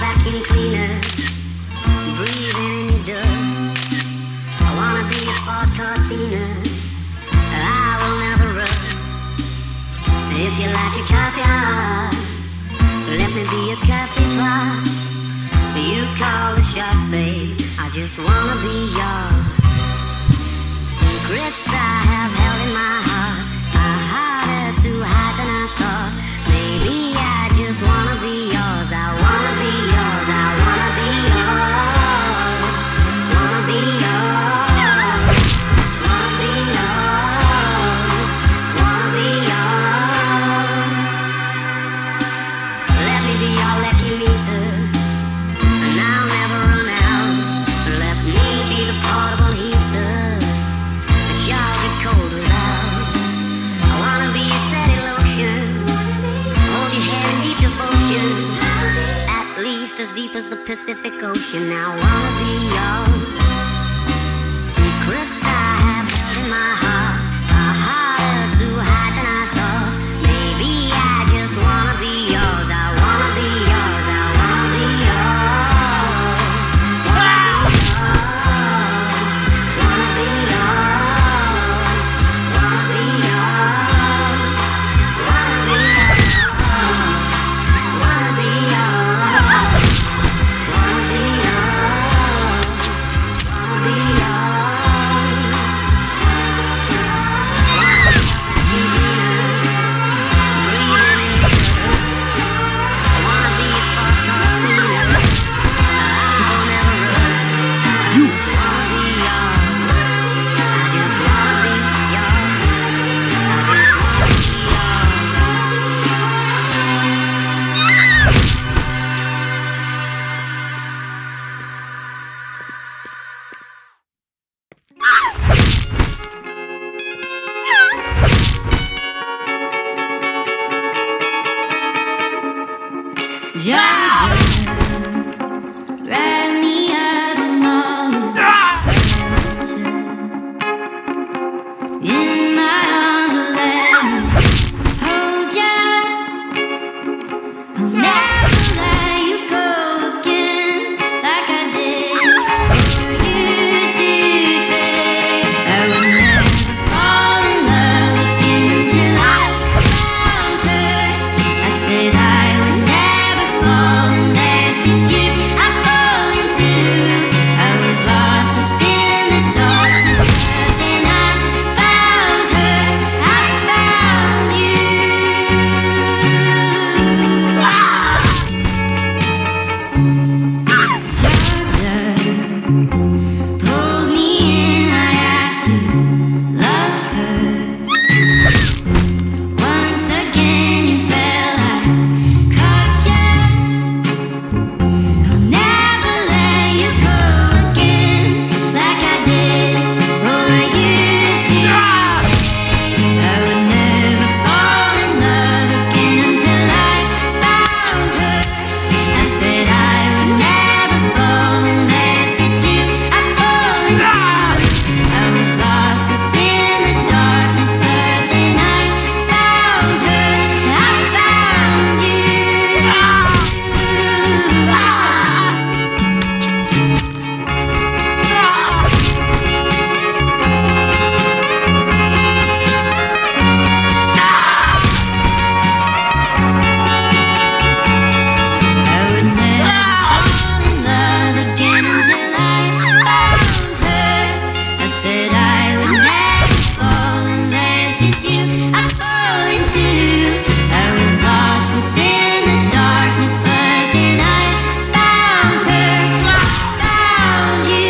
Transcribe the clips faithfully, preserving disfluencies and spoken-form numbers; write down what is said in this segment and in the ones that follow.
vacuum cleaner, breathing in your dust. I wanna be a Ford Cortina, I will never rust. If you like your coffee hot, let me be a coffee pot. You call the shots, babe, I just wanna be yours. Secrets I have held in my heart are harder to hide than I thought. Maybe I just wanna be yours. I wanna be yours. I wanna be yours. Wanna be yours. Wanna be yours. Wanna be yours. Let me be your lucky meter, and I'll never run out. Let me be the portable heater that y'all get cold without. I wanna be a steady lotion, hold your hand in deep devotion, at least as deep as the Pacific Ocean. I wanna be yours. Secrets I have held in my heart are harder to hide than I thought. Maybe I just wanna be yours. I wanna be yours. I wanna be yours. Wanna be yours. Wanna be yours. Wanna be yours. Wanna be yours. Wanna be yours. Wanna be yours. You breathing in your blood. I wanna be a Ford Cortina, I will never rust. It's you. Wanna be yours. I just wanna be yours. I just wanna be Georgia, wrap me up in all your culture. In my arms, I'll let me hold ya. I'll never let you go again, like I did. You used to say I would never fall in love again until I found her. I said I would never fall unless it's you I fall into. I was lost within the darkness, but then I found her. I found you. Georgia pulled me in, I asked to love her. Once again you fell, I caught ya. I'll never let you go again, like I did. Oh, I used to say I would never fall in love again until I found her. I said I would never fall unless it's you I fall into. I was lost within the darkness, but then I found her. I found you. I would never fall in love again until I found her. I said I would never fall unless it's you I fall into. I was lost within the darkness, but then I found her. I found you.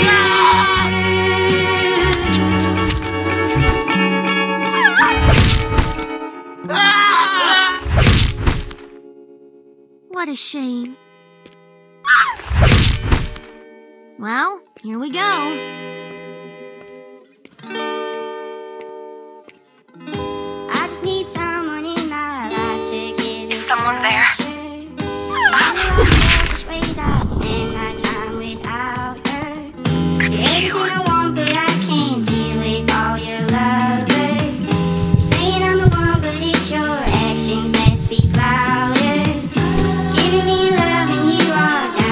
What a shame. Well, here we go. I just need someone in my life to give it. Is someone there? Selfish ways I'd spend my time without her. You're everything I want, but I can't deal with all your love. You're saying I'm the one, but it's your actions that speak louder. Giving me love and you are down.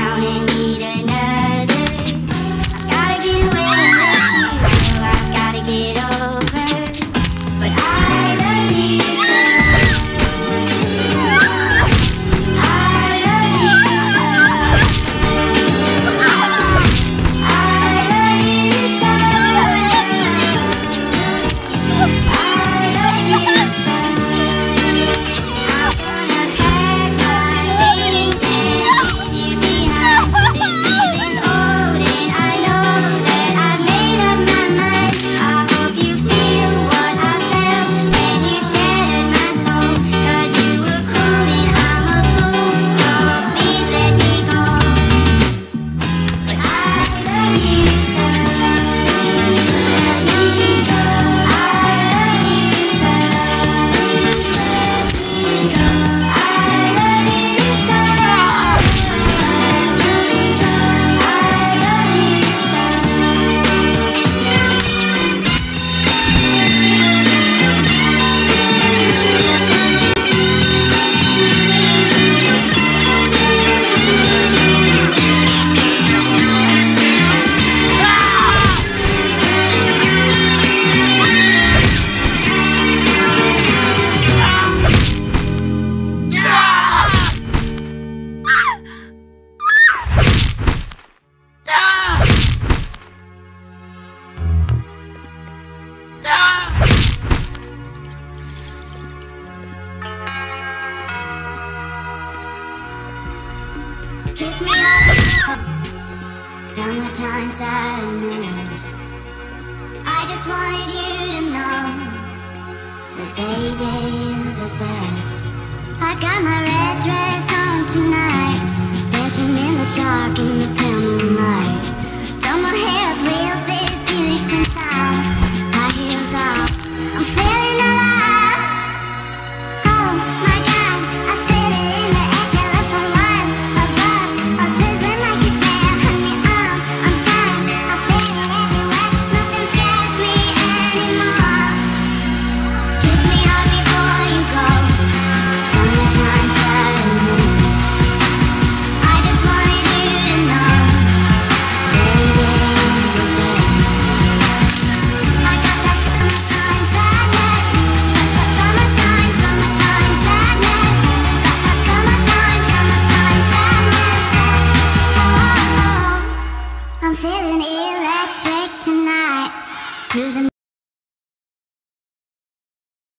Summertime sadness. I just wanted you to know that baby, you're the best. I got my red dress on tonight, dancing in the dark in the pale moonlight. Throw my hair up real big, beauty queen style, high heels off, I'm feeling alive. Oh my God, I feel it in the air, telephone wires above, all sizzling like a snare. Honey, I'm, I'm fine, I feel it everywhere, nothing scares me anymore. Kiss me hard before you go. Summertime sadness. I just wanted you to know, baby, you're the best. I got that summertime sadness. Summertime, summertime sadness. Got that summertime, summertime sadness. Oh, I'm feeling electric tonight, cruising